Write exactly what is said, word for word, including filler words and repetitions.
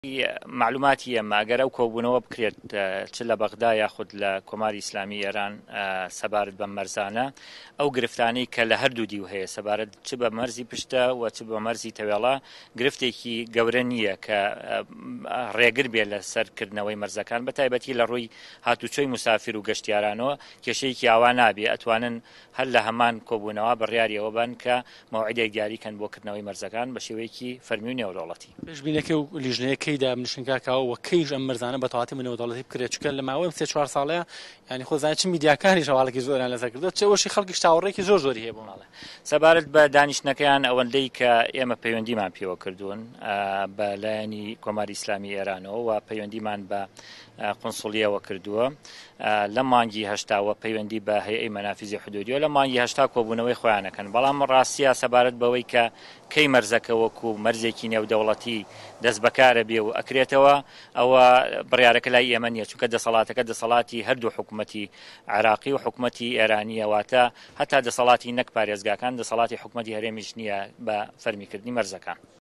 معلوماتی ئەمە ئەگەر ئەو کۆبوونەوە بکرێت چ لە بەغدا یاخود لە کۆماری ئیسلامی ئێران سەبارەت بە مەرزانە ئەو گرفتانەی کە لە هەردوو دیو هەیە سەبارەت چ بە مەرزی پشتە و چ بە مەرزی تەوێڵە گرفتێکی گەورە نییە کە ڕێگر بێت لە سەرکردنەوەی مەرزەکان بە تایبەتی لە ڕووی هاتوچۆی مسافر و گەشتیارانەوە کێشەیەکی ئاوا نابێ ئەتوانن هەر لە هەمان کۆبوونەوە بڕیاریەوە بن کە مەوعیدێک دیاریکەن بۆ کردنەوەی مەرزەکان بە شێوەیەکی فەرمی و نێودەوڵەتی پێشبینەکەی و لیژنەیەکەیدا منشنکاکەوە کەیش ئەم مەرزانە بە تەواتی منەوەدەڵەتی بکرێت چکە لە ماوەی سێ چوار ساڵەیە ینی خۆزانانی چ میدیاکانی شەواڵێکی زۆریان لەسەر کردووە چەوەشی خەڵکیش تاوەڕێکی زۆر زۆری هەیە بۆ ماڵێ سەبارەت بە دانیشتنەکەیان ئەوەندەی کە ئێمە پەیوەندیمان پێوە کردوون بە لایەنی کۆماری ئیسلامی ئێرانەوە و پەیوەندیمان بە قونسڵیەوە کردووە لە مانگی هەشتاوە پەیوەندی بە هەیئەی مەنافیزی حدودیەوە لە مانگی هەشتا کۆبوونەوەی خۆیانەکەن بەڵام ڕاستیە سەبارەت بەوەی کە کەی مەرزەکە وەکو مەرزێکی نێودەوڵەتی دەست بەکارە بێ و ئەکرێتەوە ئەوە بڕیارەکە لای ئێمە نییە چونکە دەسەڵاتەکە دەسەڵاتی هەردوو حکوومەتی عێراقی و حکوومەتی ئێرانیەواتە هەتا دەسەڵاتی نەک پارێزگاکان دەسەڵاتی حکوومەتی هەرێمیش نییە بە فەرمیکردنی مەرزەکان.